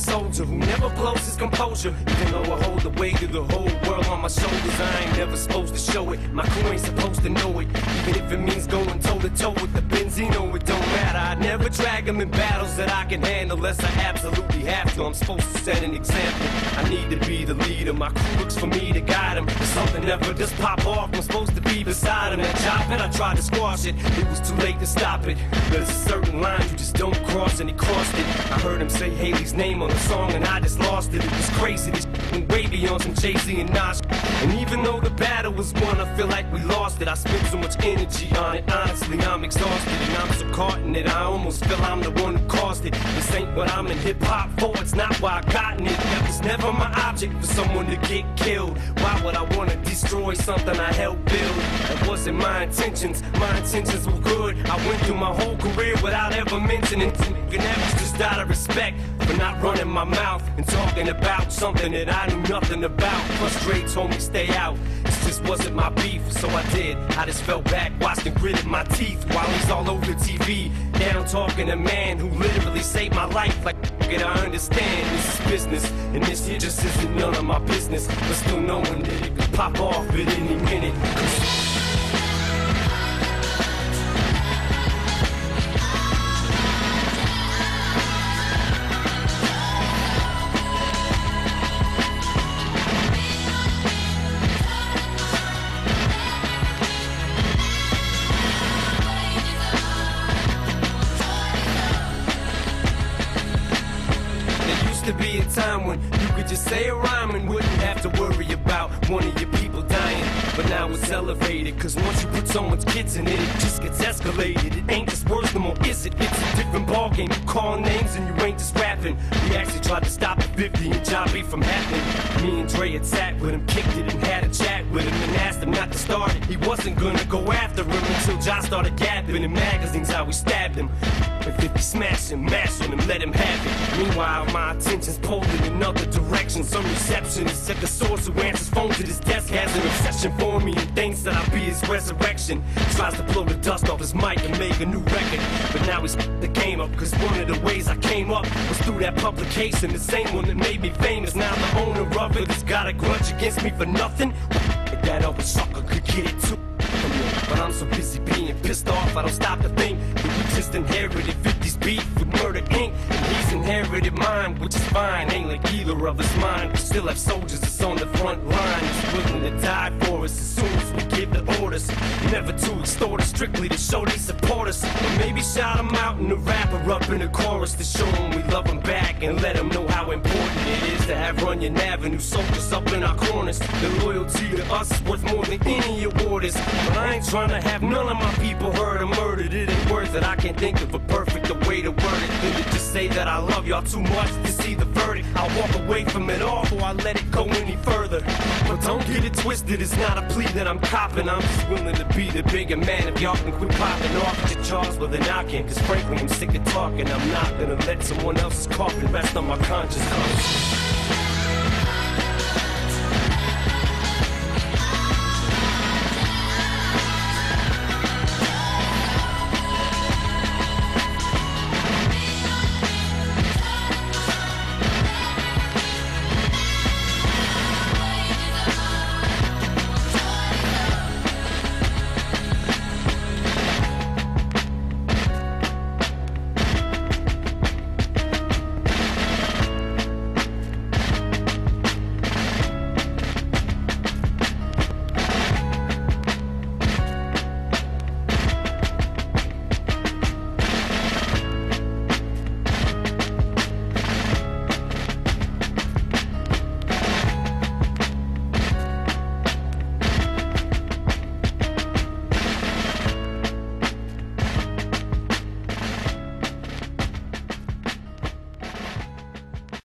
soldier who never blows his composure. Even though I hold the weight of the whole world on my shoulders, I ain't never supposed to show it. My crew ain't supposed to know it. Even if it means going toe-to-toe with the Benzino, it don't matter. I never drag them in battles that I can handle unless I absolutely have to. I'm supposed to set an example. I need to be the leader. My crew looks for me to guide them. If something ever does pop off, I'm supposed to be beside him. That job that I tried to squash it, it was too late to stop it. There's a certain line you just don't cross, and he crossed it. I heard him say Haley's name on the song and I just lost it. It was crazy, this went way beyond some Jay-Z and Nas. And even though the battle was won, I feel like we lost it. I spent so much energy on it, honestly I'm exhausted. And I'm so caught in it, I almost feel I'm the one who caused it. This ain't what I'm in hip-hop for, it's not why I gotten it. That was never my object for someone to get killed. Why would I want to destroy something I helped build? That wasn't my intentions were good. I went through my whole career without ever mentioning it. And that was just out of respect for not running my mouth and talking about something that I knew nothing about. Plus Dre told me stay out, this just wasn't my beef, so I did. I just fell back, watched and gritted my teeth while he's all over TV, down talking to a man who literally saved my life. Like it, I understand this is business, and this here just isn't none of my business. But still knowing that it could pop off at any minute. To be a time when you could just say a rhyme and wouldn't have to worry about one of your people dying. But now it's elevated, cause once you put someone's kids in it, it just gets escalated. It ain't just words no more, is it? It's a different ballgame. You call names and you ain't just rapping. We actually tried to stop the 50 and Jobby from happening. Me and Dre had sat with him, kicked it and had a chat with him and asked him not to start it. He wasn't gonna go after him until Josh started gabbing in magazines how we stabbed him. And 50 smashed him, mashed on him, let him have it. Meanwhile, my attention's pulled in another direction. Some receptionist said the source who answers phone to this desk has an obsession for me and thinks that I'll be his resurrection. Tries to blow the dust off his mic and make a new record. But now he's the game up, cause one of the ways I came up was through that publication. The same one that made me famous. Now the owner of it has got a grudge against me for nothing. That other sucker could get it too. But I'm so busy being pissed off, I don't stop to think that we just inherited 50's beef with Murder Inc. And he's inherited mine, which is fine. Ain't like either of us mine. We still have soldiers that's on the front line, that's willing to die for us as soon as we give the orders. Never to extort us, strictly to show they support us. Or maybe shout them out in the rapper up in the chorus to show them we love them back and let them know how important it is to have Runyon Avenue soldiers up in our corners. The loyalty to us is worth more than any award is. But I ain't trying to have none of my people hurt or murdered. It ain't worth it, I can't think of a perfect way to word it than to just say that I love y'all too much to see the verdict. I'll walk away from it all before I let it go any further. But don't get it twisted, it's not a plea that I'm copping. I'm just willing to be the bigger man if y'all can quit popping off at your jaws while they're knocking. Cause frankly I'm sick of talking, I'm not gonna let someone else's coffin rest on my conscience.